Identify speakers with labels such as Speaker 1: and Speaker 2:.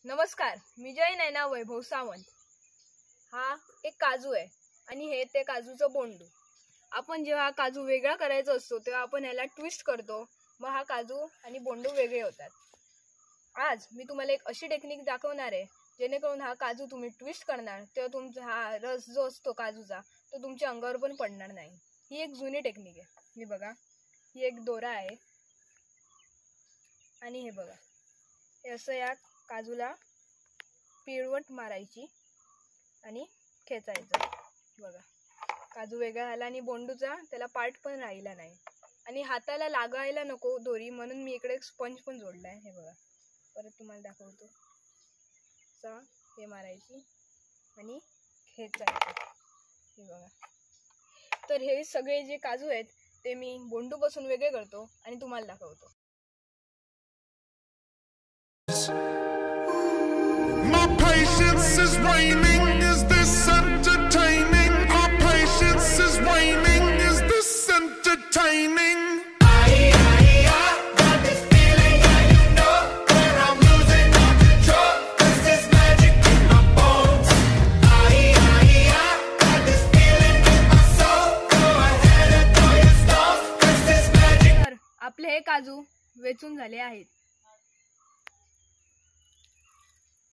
Speaker 1: नमस्कार, मी जय नैना वैभव सावंत। हा एक काजू आहे आणि हे ते काजूचं बोंडू। आपण जेव्हा काजू वेगळा करायचा असतो तेव्हा आपण याला ट्विस्ट करतो, मग हा काजू आणि बोंडू वेगळे होतात। आज मी तुम्हाला एक अशी टेक्निक दाखवणार आहे जेणेकरून हा काजू तुम्ही ट्विस्ट करणार तेव्हा तुमचा हा रस जो असतो काजूचा तो तुमच्या अंगावर पण पडणार नाही। ही एक जुनी टेक्निक आहे। हे बघा, ही एक दोरा आहे आणि हे बघा, हे असं या काजूला पिळवट मारायची आणि खेचायचं। बघा, काजू वेगळा झाला आणि बोंडूचा त्याला पार्ट पण राहिला नाही आणि हाताला लागायला नको दोरी, म्हणून मी इकडे एक स्पंज पण जोडलाय। हे बघा, परत तुम्हाला दाखवतो। हे मारायची आणि खेचायचं। हे बघा, तर हे सगळे जे काजू आहेत ते मी बोंडू पासून वेगळे करतो आणि तुम्हाला दाखवतो।
Speaker 2: My patience is waning, is this entertaining? Our patience is waning, is this entertaining? Got this feeling, yeah, you know that I'm losing all control, 'cause there's magic in my bones. Got this feeling in my soul, go ahead and throw your stones, 'cause there's magic.
Speaker 1: तर आपले हे काजू वेचून झाले आहेत।